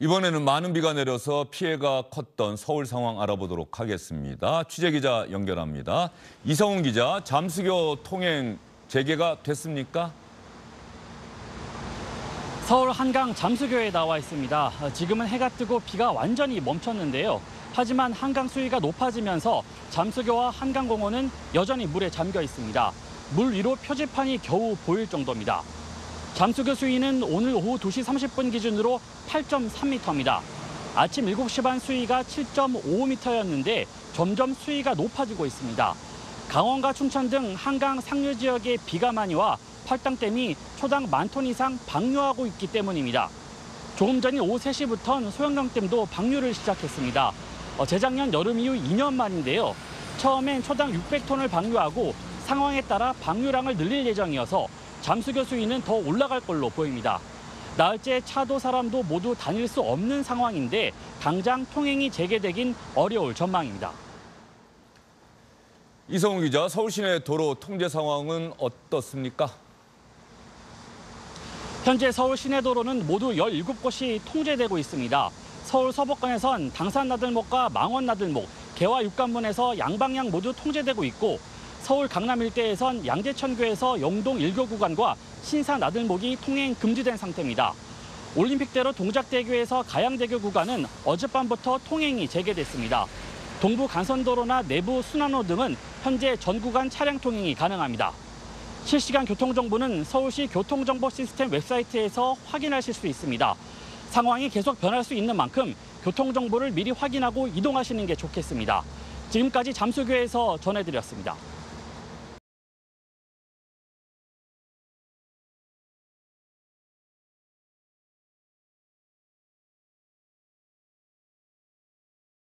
이번에는 많은 비가 내려서 피해가 컸던 서울 상황 알아보도록 하겠습니다. 취재기자 연결합니다. 이성훈 기자, 잠수교 통행 재개가 됐습니까? 서울 한강 잠수교에 나와 있습니다. 지금은 해가 뜨고 비가 완전히 멈췄는데요. 하지만 한강 수위가 높아지면서 잠수교와 한강공원은 여전히 물에 잠겨 있습니다. 물 위로 표지판이 겨우 보일 정도입니다. 잠수교 수위는 오늘 오후 2시 30분 기준으로 8.3m입니다. 아침 7시 반 수위가 7.5m였는데 점점 수위가 높아지고 있습니다. 강원과 춘천 등 한강 상류 지역에 비가 많이 와 팔당댐이 초당 10,000톤 이상 방류하고 있기 때문입니다. 조금 전인 오후 3시부터는 소영령댐도 방류를 시작했습니다. 재작년 여름 이후 2년 만인데요. 처음엔 초당 600톤을 방류하고 상황에 따라 방류량을 늘릴 예정이어서 잠수교 수위는 더 올라갈 걸로 보입니다. 나흘째 차도 사람도 모두 다닐 수 없는 상황인데 당장 통행이 재개되긴 어려울 전망입니다. 이성훈 기자, 서울 시내 도로 통제 상황은 어떻습니까? 현재 서울 시내도로는 모두 17곳이 통제되고 있습니다. 서울 서복권에선 당산나들목과 망원나들목, 개화 육관문에서 양방향 모두 통제되고 있고 서울 강남 일대에선 양재천교에서 영동 1교 구간과 신사나들목이 통행 금지된 상태입니다. 올림픽대로 동작대교에서 가양대교 구간은 어젯밤부터 통행이 재개됐습니다. 동부 간선도로나 내부 순환로 등은 현재 전 구간 차량 통행이 가능합니다. 실시간 교통정보는 서울시 교통정보 시스템 웹사이트에서 확인하실 수 있습니다. 상황이 계속 변할 수 있는 만큼 교통정보를 미리 확인하고 이동하시는 게 좋겠습니다. 지금까지 잠수교에서 전해드렸습니다.